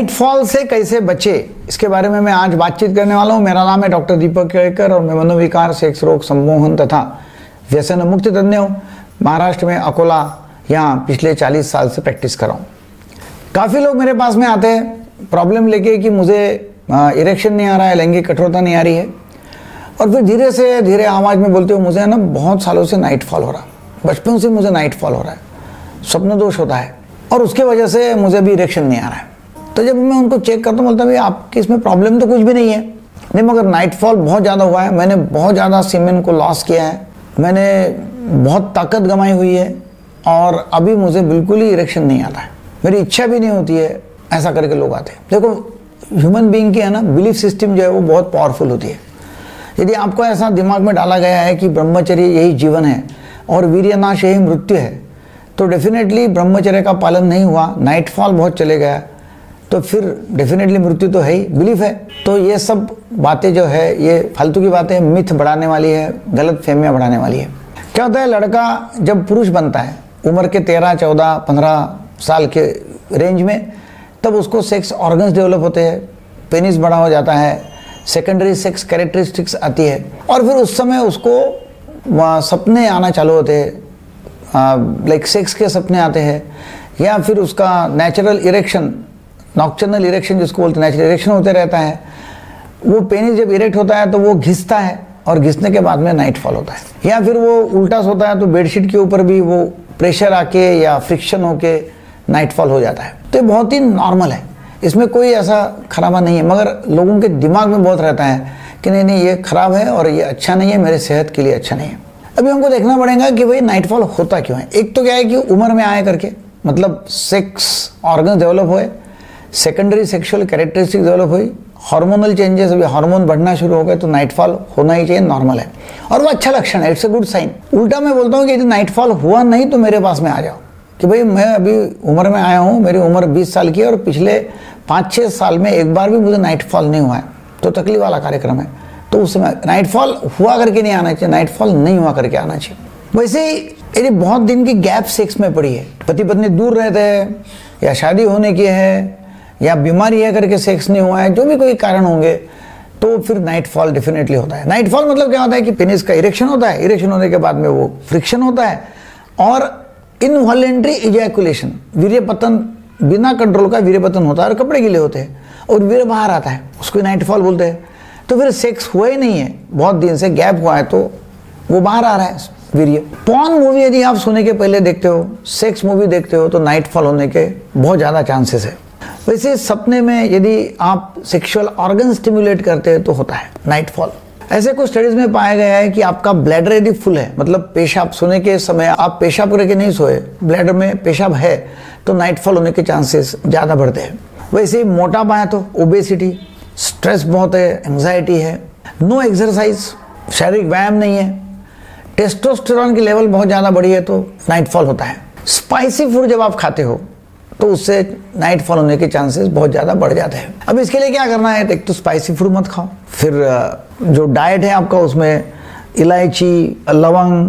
Nightfall से कैसे बचे, इसके बारे में मैं आज बातचीत करने वाला हूँ। मेरा नाम है डॉक्टर दीपक केळकर और मैं मनोविकार, सेक्स रोग, सम्मोहन तथा व्यसन मुक्ति तज्ञ हूँ। महाराष्ट्र में अकोला यहाँ पिछले 40 साल से प्रैक्टिस कर रहा हूँ। काफ़ी लोग मेरे पास में आते हैं प्रॉब्लम लेके कि मुझे इरेक्शन नहीं आ रहा है, लैंगिक कठोरता नहीं आ रही है, और फिर धीरे से धीरे आवाज़ में बोलते हो मुझे ना बहुत सालों से नाइटफॉल हो रहा है, बचपन से मुझे नाइटफॉल हो रहा है, स्वप्न दोष होता है और उसके वजह से मुझे अभी इरेक्शन नहीं आ रहा है। तो जब मैं उनको चेक करता हूँ बोलता भाई आपकी इसमें प्रॉब्लम तो कुछ भी नहीं है, नहीं मगर नाइटफॉल बहुत ज़्यादा हुआ है, मैंने बहुत ज़्यादा सीमेन को लॉस किया है, मैंने बहुत ताकत गंवाई हुई है और अभी मुझे बिल्कुल ही इरेक्शन नहीं आता है, मेरी इच्छा भी नहीं होती है, ऐसा करके लोग आते हैं। देखो ह्यूमन बीइंग की है ना बिलीफ सिस्टम जो है वो बहुत पावरफुल होती है। यदि आपको ऐसा दिमाग में डाला गया है कि ब्रह्मचर्य यही जीवन है और वीर्यनाश यही मृत्यु है, तो डेफिनेटली ब्रह्मचर्य का पालन नहीं हुआ, नाइटफॉल बहुत चले गया, तो फिर डेफिनेटली मृत्यु तो है ही, बिलीफ है। तो ये सब बातें जो है ये फालतू की बातें, मिथ बढ़ाने वाली है, गलत फहमियाँ बढ़ाने वाली है। क्या होता है, लड़का जब पुरुष बनता है उम्र के 13, 14, 15 साल के रेंज में, तब उसको सेक्स ऑर्गन्स डेवलप होते हैं, पेनिस बड़ा हो जाता है, सेकेंडरी सेक्स कैरेक्टरिस्टिक्स आती है और फिर उस समय उसको सपने आना चालू होते हैं, लाइक सेक्स के सपने आते हैं, या फिर उसका नेचुरल इरेक्शन, नॉक्टर्नल इरेक्शन जिसको बोलते हैं, नेचुरल इरेक्शन होते रहता है। वो पेनिस जब इरेक्ट होता है तो वो घिसता है और घिसने के बाद में नाइटफॉल होता है, या फिर वो उल्टा सोता है तो बेडशीट के ऊपर भी वो प्रेशर आके या फ्रिक्शन होके नाइटफॉल हो जाता है। तो ये बहुत ही नॉर्मल है, इसमें कोई ऐसा खराबा नहीं है, मगर लोगों के दिमाग में बहुत रहता है कि नहीं नहीं ये खराब है और ये अच्छा नहीं है, मेरे सेहत के लिए अच्छा नहीं है। अभी हमको देखना पड़ेगा कि भाई नाइटफॉल होता क्यों है। एक तो क्या है कि उम्र में आए करके, मतलब सेक्स ऑर्गन डेवलप हुए, सेकेंडरी सेक्सुअल कैरेक्टरिस्टिक डेवलप हुई, हार्मोनल चेंजेस, अभी हार्मोन बढ़ना शुरू हो गए, तो नाइटफॉल होना ही चाहिए, नॉर्मल है और वो अच्छा लक्षण है, इट्स अ गुड साइन। उल्टा मैं बोलता हूँ कि यदि नाइटफॉल हुआ नहीं तो मेरे पास में आ जाओ कि भाई मैं अभी उम्र में आया हूँ, मेरी उम्र 20 साल की है और पिछले 5-6 साल में एक बार भी मुझे नाइटफॉल नहीं हुआ है, तो तकलीफ वाला कार्यक्रम है, तो उस समय नाइटफॉल हुआ करके नहीं आना चाहिए, नाइटफॉल नहीं हुआ करके आना चाहिए। वैसे ही यदि बहुत दिन की गैप सेक्स में पड़ी है, पति पत्नी दूर रहते हैं या शादी होने की है या बीमारी है करके सेक्स नहीं हुआ है, जो भी कोई कारण होंगे, तो फिर नाइटफॉल डेफिनेटली होता है। नाइटफॉल मतलब क्या होता है कि पेनिस का इरेक्शन होता है, इरेक्शन होने के बाद में वो फ्रिक्शन होता है और इनवॉलेंट्री इजैकुलेशन, वीर्यपतन, बिना कंट्रोल का वीर्यपतन होता है और कपड़े गीले होते हैं और वीर्य बाहर आता है, उसको नाइटफॉल बोलते हैं। तो फिर सेक्स हुआ ही नहीं है, बहुत दिन से गैप हुआ है, तो वो बाहर आ रहा है वीर्य। पॉर्न मूवी यदि आप सोने के पहले देखते हो, सेक्स मूवी देखते हो, तो नाइटफॉल होने के बहुत ज़्यादा चांसेस है। वैसे सपने में यदि आप सेक्सुअल ऑर्गन स्टिमुलेट करते हैं तो होता है नाइटफॉल। ऐसे कुछ स्टडीज में पाया गया है कि आपका ब्लैडर यदि फुल है, मतलब पेशाब, सोने के समय आप पेशाब करके नहीं सोए, ब्लैडर में पेशाब है, तो नाइटफॉल होने के चांसेस ज़्यादा बढ़ते हैं। वैसे ही मोटापा है तो ओबेसिटी, स्ट्रेस बहुत है, एंग्जाइटी है, नो एक्सरसाइज, शारीरिक व्यायाम नहीं है, टेस्टोस्टेरोन की लेवल बहुत ज़्यादा बढ़ी है, तो नाइटफॉल होता है। स्पाइसी फूड जब आप खाते हो तो उससे नाइटफॉल होने के चांसेस बहुत ज़्यादा बढ़ जाते हैं। अब इसके लिए क्या करना है, एक तो स्पाइसी फूड मत खाओ, फिर जो डाइट है आपका उसमें इलायची, लवंग,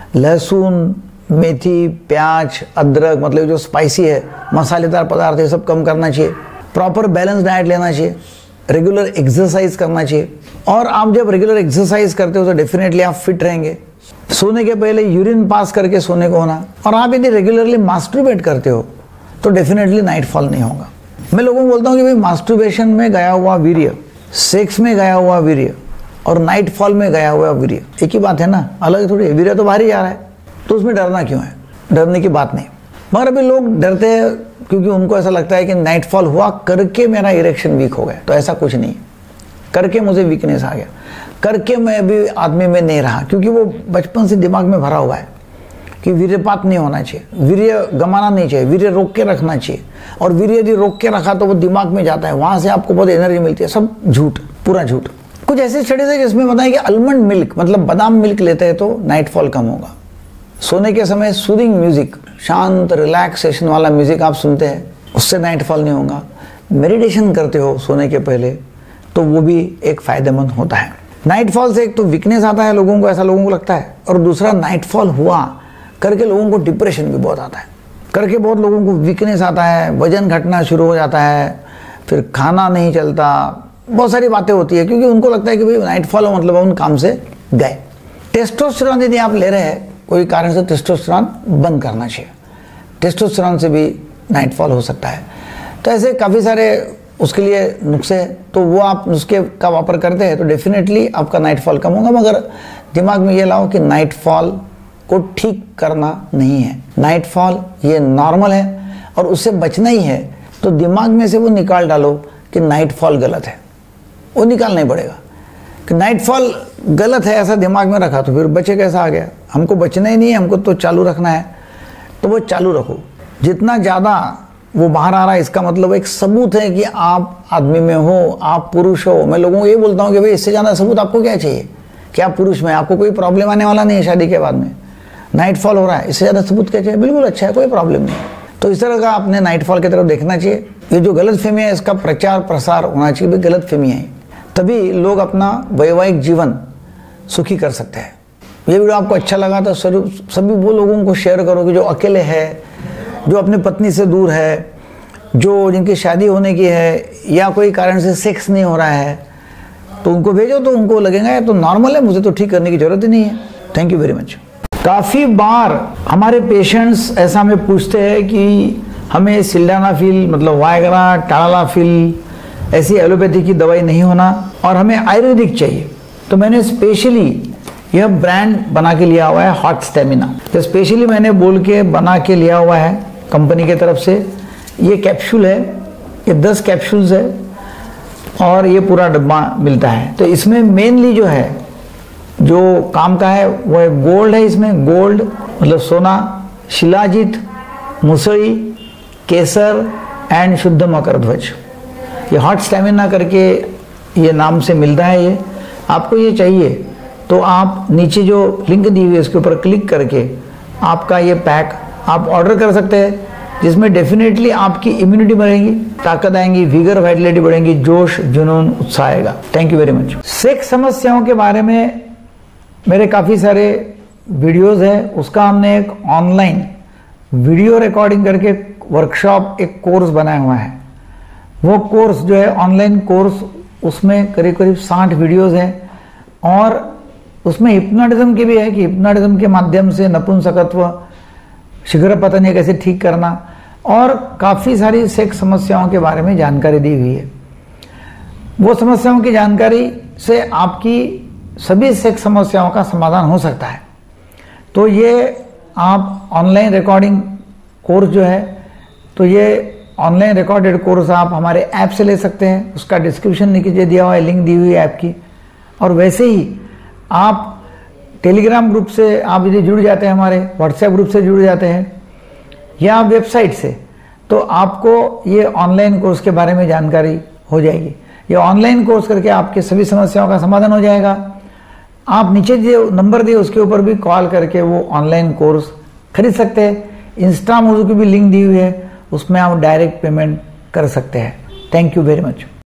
लहसुन, मेथी, प्याज, अदरक, मतलब जो स्पाइसी है, मसालेदार पदार्थ है, सब कम करना चाहिए। प्रॉपर बैलेंस डाइट लेना चाहिए, रेगुलर एक्सरसाइज करना चाहिए, और आप जब रेगुलर एक्सरसाइज करते हो तो डेफिनेटली आप फिट रहेंगे। सोने के पहले यूरिन पास करके सोने को होना, और आप यदि रेगुलरली मास्टरबेट करते हो तो डेफिनेटली नाइटफॉल नहीं होगा। मैं लोगों को बोलता हूँ कि भाई मास्टरबेशन में गया हुआ वीर्य, सेक्स में गया हुआ वीर्य और नाइटफॉल में गया हुआ वीर्य एक ही बात है ना, अलग थोड़ी है। वीर्य तो बाहर ही जा रहा है, तो उसमें डरना क्यों है, डरने की बात नहीं। मगर अभी लोग डरते हैं क्योंकि उनको ऐसा लगता है कि नाइटफॉल हुआ करके मेरा इरेक्शन वीक हो गया, तो ऐसा कुछ नहीं, करके मुझे वीकनेस आ गया, करके मैं अभी आदमी में नहीं रहा, क्योंकि वो बचपन से दिमाग में भरा हुआ है कि वीर्यपात नहीं होना चाहिए, वीर्य गंवाना नहीं चाहिए, वीर्य रोक के रखना चाहिए, और वीर्य यदि रोक के रखा तो वो दिमाग में जाता है, वहाँ से आपको बहुत एनर्जी मिलती है। सब झूठ, पूरा झूठ। कुछ ऐसी स्टडीज है जिसमें बताया कि आलमंड मिल्क, मतलब बादाम मिल्क लेते हैं तो नाइटफॉल कम होगा। सोने के समय सूदिंग म्यूजिक, शांत रिलैक्सेशन वाला म्यूजिक आप सुनते हैं, उससे नाइटफॉल नहीं होगा। मेडिटेशन करते हो सोने के पहले तो वो भी एक फायदेमंद होता है। नाइटफॉल से एक तो वीकनेस आता है लोगों को, ऐसा लोगों को लगता है, और दूसरा नाइटफॉल हुआ करके लोगों को डिप्रेशन भी बहुत आता है, करके बहुत लोगों को वीकनेस आता है, वजन घटना शुरू हो जाता है, फिर खाना नहीं चलता, बहुत सारी बातें होती है, क्योंकि उनको लगता है कि भाई नाइटफॉल हो मतलब उन काम से गए। टेस्टोस्टेरोन यदि आप ले रहे हैं, कोई कारण से टेस्टोस्टेरोन बंद करना चाहिए, टेस्टोस्टेरोन से भी नाइटफॉल हो सकता है। तो ऐसे काफ़ी सारे उसके लिए नुस्खे हैं, तो वो आप नुस्खे का वापर करते हैं तो डेफिनेटली आपका नाइटफॉल कम होगा। मगर दिमाग में ये लाओ कि नाइटफॉल को ठीक करना नहीं है, नाइटफॉल ये नॉर्मल है और उससे बचना ही है। तो दिमाग में से वो निकाल डालो कि नाइटफॉल गलत है, वो निकालना ही पड़ेगा कि नाइटफॉल गलत है, ऐसा दिमाग में रखा तो फिर बचे कैसा आ गया। हमको बचना ही नहीं है, हमको तो चालू रखना है, तो वो चालू रखो। जितना ज़्यादा वो बाहर आ रहा है इसका मतलब एक सबूत है कि आप आदमी में हो, आप पुरुष हो। मैं लोगों को ये बोलता हूँ कि भाई इससे ज़्यादा सबूत आपको क्या चाहिए कि आप पुरुष में, आपको कोई प्रॉब्लम आने वाला नहीं है शादी के बाद में, नाइटफॉल हो रहा है, इससे ज़्यादा सबूत क्या चाहिए। बिल्कुल अच्छा है, कोई प्रॉब्लम नहीं। तो इस तरह का आपने नाइटफॉल की तरफ देखना चाहिए। ये जो गलत फहमी है इसका प्रचार प्रसार होना चाहिए, भाई गलत फहमी है, तभी लोग अपना वैवाहिक जीवन सुखी कर सकते हैं। ये वीडियो आपको अच्छा लगा तो सभी वो लोगों को शेयर करो कि जो अकेले है, जो अपनी पत्नी से दूर है, जो जिनकी शादी होने की है या कोई कारण से सेक्स नहीं हो रहा है, तो उनको भेजो, तो उनको लगेगा ये तो नॉर्मल है, मुझे तो ठीक करने की जरूरत ही नहीं है। Thank you very much. काफ़ी बार हमारे पेशेंट्स ऐसा हमें पूछते हैं कि हमें सिल्डेनाफिल मतलब वायग्रा, टालाफिल ऐसी एलोपैथी की दवाई नहीं होना और हमें आयुर्वेदिक चाहिए। तो मैंने स्पेशली यह ब्रांड बना के लिया हुआ है हॉट स्टेमिना, तो स्पेशली मैंने बोल के बना के लिया हुआ है कंपनी की तरफ से। ये कैप्सूल है, ये 10 कैप्सूल्स है और ये पूरा डब्बा मिलता है। तो इसमें मेनली जो है, जो काम का है वो है गोल्ड है। इसमें गोल्ड मतलब सोना, शिलाजीत, मुसड़ी, केसर एंड शुद्ध मकरध्वज। ये हॉट स्टेमिना करके ये नाम से मिलता है। ये आपको ये चाहिए तो आप नीचे जो लिंक दी हुई है इसके ऊपर क्लिक करके आपका ये पैक आप ऑर्डर कर सकते हैं, जिसमें डेफिनेटली आपकी इम्यूनिटी बढ़ेगी, ताकत आएंगी, विगर, वाइटलिटी बढ़ेंगी, जोश, जुनून, उत्साह आएगा। Thank you very much. Sex समस्याओं के बारे में मेरे काफ़ी सारे वीडियोस हैं, उसका हमने एक ऑनलाइन वीडियो रिकॉर्डिंग करके वर्कशॉप, एक कोर्स बनाया हुआ है। वो कोर्स जो है ऑनलाइन कोर्स, उसमें करीब करीब 60 वीडियोस हैं और उसमें हिप्नोटिज्म की भी है कि हिप्नोटिज्म के माध्यम से नपुंसकत्व, शीघ्र पतन कैसे ठीक करना और काफ़ी सारी सेक्स समस्याओं के बारे में जानकारी दी हुई है। वो समस्याओं की जानकारी से आपकी सभी सेक्स समस्याओं का समाधान हो सकता है। तो ये आप ऑनलाइन रिकॉर्डिंग कोर्स जो है, तो ये ऑनलाइन रिकॉर्डेड कोर्स आप हमारे ऐप से ले सकते हैं, उसका डिस्क्रिप्शन नीचे दिया हुआ है, लिंक दी हुई है ऐप की। और वैसे ही आप टेलीग्राम ग्रुप से आप यदि जुड़ जाते हैं, हमारे व्हाट्सएप ग्रुप से जुड़ जाते हैं या वेबसाइट से, तो आपको ये ऑनलाइन कोर्स के बारे में जानकारी हो जाएगी। ये ऑनलाइन कोर्स करके आपके सभी समस्याओं का समाधान हो जाएगा। आप नीचे जो नंबर दिए उसके ऊपर भी कॉल करके वो ऑनलाइन कोर्स खरीद सकते हैं। इंस्टा मोजो की भी लिंक दी हुई है, उसमें आप डायरेक्ट पेमेंट कर सकते हैं। Thank you very much.